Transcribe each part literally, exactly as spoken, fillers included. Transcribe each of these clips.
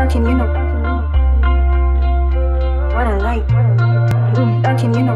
touching, you know. What I like. Mm, touching, you know.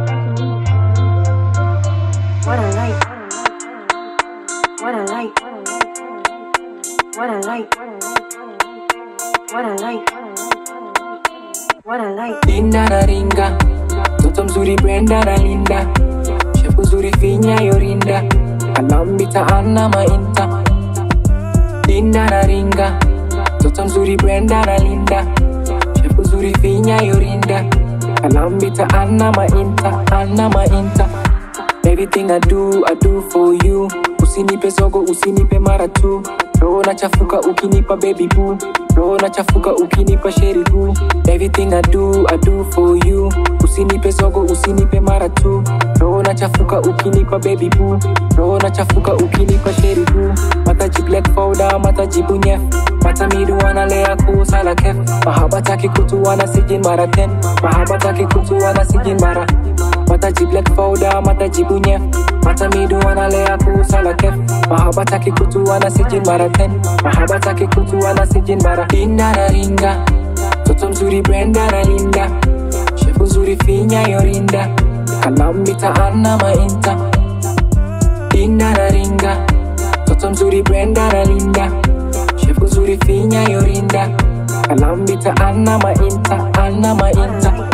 What I like. What I like. What I like. What I like. What I like. Linda na ringa, toto mzuri Brenda na Linda, shepu nzuri finya yorinda, anambita ana mainta. Linda na ringa, toto mzuri Brenda na Linda, shepu nzuri finya yorinda, anambita ana mainta, ana mainta. Everything I do, I do for you. Usinipe zogo, usinipe mara tu. Roho na chafuka ukinipa baby boo. Roho na chafuka ukinipa sherry boo. Everything I do, I do for you. Usinipe zogo, usinipe mara tu. Roho na chafuka ukinipa baby boo. Roho na chafuka ukinipa sherry boo. Mata jiblek fauda, mata jibunyef. Mata midu wana lea kusala kef. Mahabataki kutu wana sijin mara ten. Mahabataki kutu wana sijin mara. Mata jiblek fauda, mata jibunyef. Mata midu wana lea kusala kef. Mahabataki kutu wana sijin mara ten. Mahabataki kutu wana sijin mara. Linda na ringa, toto mzuri Brenda na Linda, shefu nzuri finya yorinda, kalambita ana mainta. Linda na ringa, toto mzuri Brenda na Linda, shefu nzuri finya yorinda, kalambita ana mainta, ana mainta.